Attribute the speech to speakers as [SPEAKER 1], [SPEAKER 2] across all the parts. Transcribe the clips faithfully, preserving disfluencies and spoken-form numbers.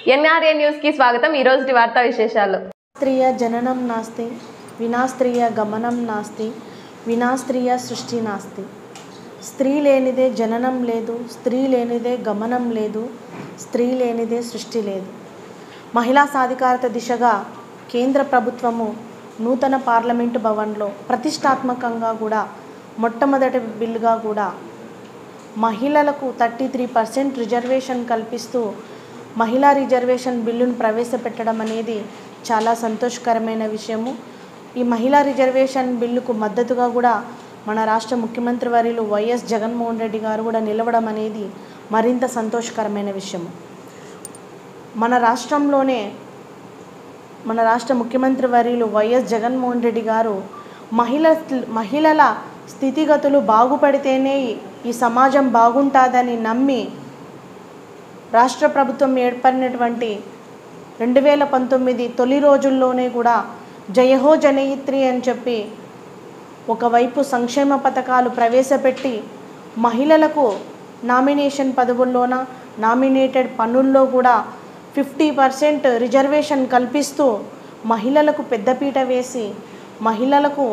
[SPEAKER 1] NRA news కి స్వాగతం। ఈ రోజు వార్తా విశేషాలు।
[SPEAKER 2] స్త్రీయ జననం నాస్తి, వినా స్త్రీయ గమనం నాస్తి, వినా స్త్రీయ సృష్టి నాస్తి। స్త్రీ లేనిదే జననం లేదు, స్త్రీ లేనిదే గమనం లేదు, స్త్రీ లేనిదే సృష్టి లేదు। మహిళా సాధికారత దిశగా కేంద్ర ప్రభుత్వము నూతన పార్లమెంటు భవన్లో ప్రతిష్టాత్మకంగా కూడా మొట్టమొదటి బిల్లుగా కూడా మహిళలకు థర్టీ త్రీ పర్సెంట్ రిజర్వేషన్ కల్పిస్తూ మహిళా రిజర్వేషన్ బిల్లును ప్రవేశపెట్టడం అనేది చాలా సంతోషకరమైన విషయము। ఈ మహిళా రిజర్వేషన్ బిల్లుకు మద్దతుగా కూడా మన రాష్ట్ర ముఖ్యమంత్రి వర్యులు వైఎస్ జగన్మోహన్ రెడ్డి గారు కూడా నిలవడం అనేది మరింత సంతోషకరమైన విషయము। మన రాష్ట్రంలోనే మన రాష్ట్ర ముఖ్యమంత్రి వర్యులు వైఎస్ జగన్మోహన్ రెడ్డి గారు మహిళ మహిళల స్థితిగతులు బాగుపడితేనే ఈ సమాజం బాగుంటుందని నమ్మి రాష్ట్ర ప్రభుత్వం ఏర్పడినటువంటి రెండు వేల పంతొమ్మిది తొలి రోజుల్లోనే కూడా జయహో జనయిత్రి అని చెప్పి ఒకవైపు సంక్షేమ పథకాలు ప్రవేశపెట్టి మహిళలకు నామినేషన్ పదవుల్లోన నామినేటెడ్ పనుల్లో కూడా ఫిఫ్టీ పర్సెంట్ రిజర్వేషన్ కల్పిస్తూ మహిళలకు పెద్దపీట వేసి మహిళలకు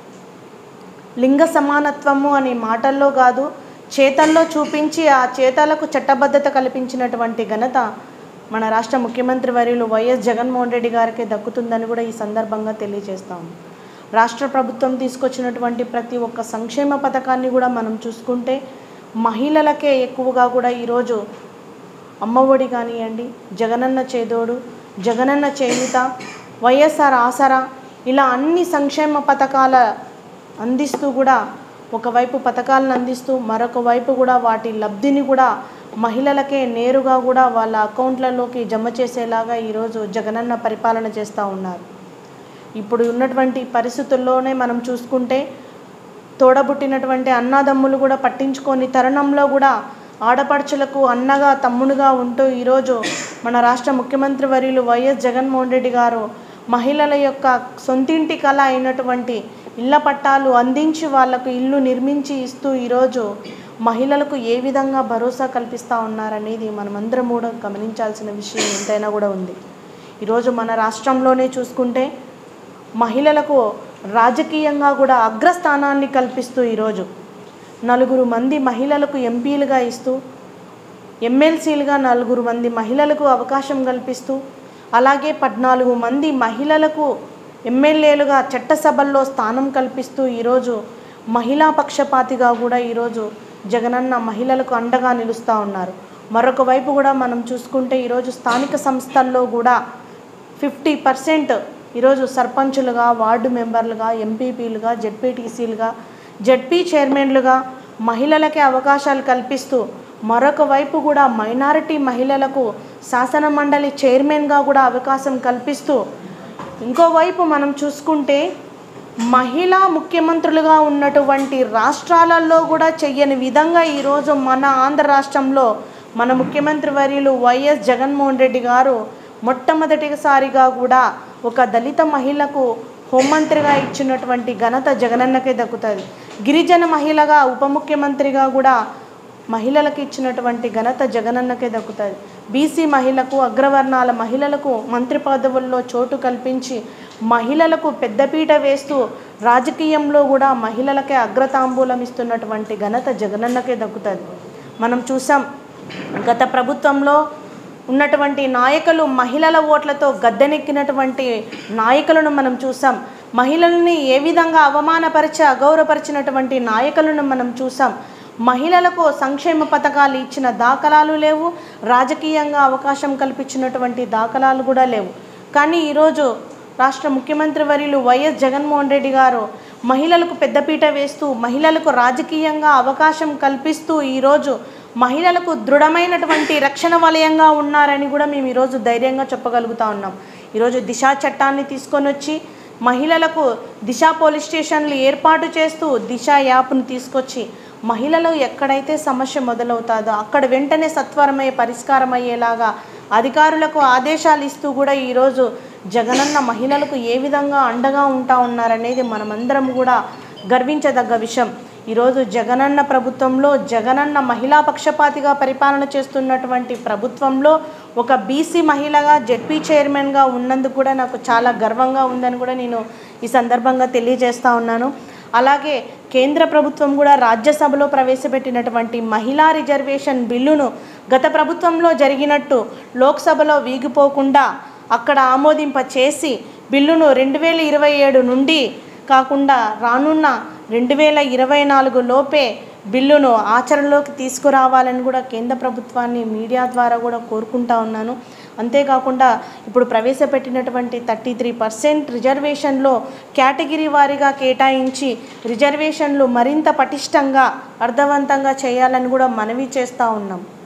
[SPEAKER 2] లింగ సమానత్వము అనే మాటల్లో కాదు చేతల్లో చూపించి ఆ చేతలకు చట్టబద్ధత కల్పించినటువంటి ఘనత మన రాష్ట్ర ముఖ్యమంత్రి వర్యులు వైఎస్ జగన్మోహన్ రెడ్డి గారికి దక్కుతుందని కూడా ఈ సందర్భంగా తెలియజేస్తాము। రాష్ట్ర ప్రభుత్వం తీసుకొచ్చినటువంటి ప్రతి ఒక్క సంక్షేమ పథకాన్ని కూడా మనం చూసుకుంటే మహిళలకే ఎక్కువగా కూడా ఈరోజు అమ్మఒడి కానివ్వండి, జగనన్న చేదోడు, జగనన్న చేయూత, వైఎస్ఆర్ ఆసరా ఇలా అన్ని సంక్షేమ పథకాల అందిస్తూ కూడా ఒకవైపు పథకాలను అందిస్తూ మరొక వైపు కూడా వాటి లబ్ధిని కూడా మహిళలకే నేరుగా కూడా వాళ్ళ అకౌంట్లలోకి జమ చేసేలాగా ఈరోజు జగనన్న పరిపాలన చేస్తూ ఉన్నారు। ఇప్పుడు ఉన్నటువంటి పరిస్థితుల్లోనే మనం చూసుకుంటే తోడబుట్టినటువంటి అన్నదమ్ములు కూడా పట్టించుకొని తరుణంలో కూడా ఆడపడుచులకు అన్నగా తమ్ముడుగా ఉంటూ ఈరోజు మన రాష్ట్ర ముఖ్యమంత్రి వర్యులు వైఎస్ జగన్మోహన్ రెడ్డి గారు మహిళల యొక్క సొంతింటి కళ అయినటువంటి ఇళ్ల పట్టాలు అందించి వాళ్లకు ఇల్లు నిర్మించి ఇస్తూ ఈరోజు మహిళలకు ఏ విధంగా భరోసా కల్పిస్తూ ఉన్నారనేది మనమందరం కూడా గమనించాల్సిన విషయం ఎంతైనా కూడా ఉంది। ఈరోజు మన రాష్ట్రంలోనే చూసుకుంటే మహిళలకు రాజకీయంగా కూడా అగ్రస్థానాన్ని కల్పిస్తూ ఈరోజు నలుగురు మంది మహిళలకు ఎంపీలుగా ఇస్తూ ఎమ్మెల్సీలుగా నలుగురు మంది మహిళలకు అవకాశం కల్పిస్తూ అలాగే పద్నాలుగు మంది మహిళలకు ఎమ్మెల్యేలుగా చట్టసభల్లో స్థానం కల్పిస్తూ ఈరోజు మహిళా పక్షపాతిగా కూడా ఈరోజు జగనన్న మహిళలకు అండగా నిలుస్తూ ఉన్నారు। మరొక వైపు కూడా మనం చూసుకుంటే ఈరోజు స్థానిక సంస్థల్లో కూడా ఫిఫ్టీ పర్సెంట్ ఈరోజు సర్పంచులుగా, వార్డు మెంబర్లుగా, ఎంపీపీలుగా, జెడ్పీటీసీలుగా, జెడ్పీ చైర్మన్లుగా మహిళలకే అవకాశాలు కల్పిస్తూ మరొక వైపు కూడా మైనారిటీ మహిళలకు శాసన మండలి చైర్మన్గా కూడా అవకాశం కల్పిస్తూ ఇంకోవైపు మనం చూసుకుంటే మహిళా ముఖ్యమంత్రులుగా ఉన్నటువంటి రాష్ట్రాలలో కూడా చెయ్యని విధంగా ఈరోజు మన ఆంధ్ర రాష్ట్రంలో మన ముఖ్యమంత్రి వర్యులు వైఎస్ జగన్మోహన్ రెడ్డి గారు మొట్టమొదటిసారిగా కూడా ఒక దళిత మహిళకు హోంమంత్రిగా ఇచ్చినటువంటి ఘనత జగనన్నకే దక్కుతుంది। గిరిజన మహిళగా ఉప ముఖ్యమంత్రిగా కూడా మహిళలకు ఇచ్చినటువంటి ఘనత జగనన్నకే దక్కుతుంది। బీసీ మహిళకు, అగ్రవర్ణాల మహిళలకు మంత్రి పదవుల్లో చోటు కల్పించి మహిళలకు పెద్దపీట వేస్తూ రాజకీయంలో కూడా మహిళలకే అగ్రతాంబూలం ఇస్తున్నటువంటి ఘనత జగనన్నకే దక్కుతుంది। మనం చూసాం గత ప్రభుత్వంలో ఉన్నటువంటి నాయకులు మహిళల ఓట్లతో గద్దెనెక్కినటువంటి నాయకులను మనం చూసాం। మహిళల్ని ఏ విధంగా అవమానపరిచి అగౌరవపరిచినటువంటి నాయకులను మనం చూసాం। మహిళలకు సంక్షేమ పథకాలు ఇచ్చిన దాఖలాలు లేవు, రాజకీయంగా అవకాశం కల్పించినటువంటి దాఖలాలు కూడా లేవు। కానీ ఈరోజు రాష్ట్ర ముఖ్యమంత్రి వర్యులు వైఎస్ జగన్మోహన్ రెడ్డి గారు మహిళలకు పెద్దపీట వేస్తూ మహిళలకు రాజకీయంగా అవకాశం కల్పిస్తూ ఈరోజు మహిళలకు దృఢమైనటువంటి రక్షణ వలయంగా ఉన్నారని కూడా మేము ఈరోజు ధైర్యంగా చెప్పగలుగుతా ఉన్నాం। ఈరోజు దిశ చట్టాన్ని తీసుకొని వచ్చి మహిళలకు దిశ పోలీస్ స్టేషన్లు ఏర్పాటు చేస్తూ దిశ యాప్ను తీసుకొచ్చి మహిళలు ఎక్కడైతే సమస్య మొదలవుతుందో అక్కడ వెంటనే సత్వరమయ్యే పరిష్కారం అయ్యేలాగా అధికారులకు ఆదేశాలు ఇస్తూ కూడా ఈరోజు జగనన్న మహిళలకు ఏ విధంగా అండగా ఉంటా ఉన్నారనేది మనమందరం కూడా గర్వించదగ్గ విషయం। ఈరోజు జగనన్న ప్రభుత్వంలో జగనన్న మహిళా పక్షపాతిగా పరిపాలన చేస్తున్నటువంటి ప్రభుత్వంలో ఒక బీసీ మహిళగా జెడ్పీ చైర్మన్గా ఉన్నందుకు కూడా నాకు చాలా గర్వంగా ఉందని కూడా నేను ఈ సందర్భంగా తెలియజేస్తూ ఉన్నాను. అలాగే కేంద్ర ప్రభుత్వం కూడా రాజ్యసభలో ప్రవేశపెట్టినటువంటి మహిళా రిజర్వేషన్ బిల్లును గత ప్రభుత్వంలో జరిగినట్టు లోక్సభలో వీగిపోకుండా అక్కడ ఆమోదింప చేసి బిల్లును రెండు వేల ఇరవై ఏడు నుండి కాకుండా రానున్న రెండు వేల ఇరవై నాలుగు లోపే బిల్లును ఆచరణలోకి తీసుకురావాలని కూడా కేంద్ర ప్రభుత్వాన్ని మీడియా ద్వారా కూడా కోరుకుంటా ఉన్నాను. అంతేకాకుండా ఇప్పుడు ప్రవేశపెట్టినటువంటి థర్టీ త్రీ పర్సెంట్ రిజర్వేషన్లో కేటగిరీ వారీగా కేటాయించి రిజర్వేషన్లు మరింత పటిష్టంగా అర్థవంతంగా చేయాలని కూడా మనవి చేస్తూ ఉన్నాం.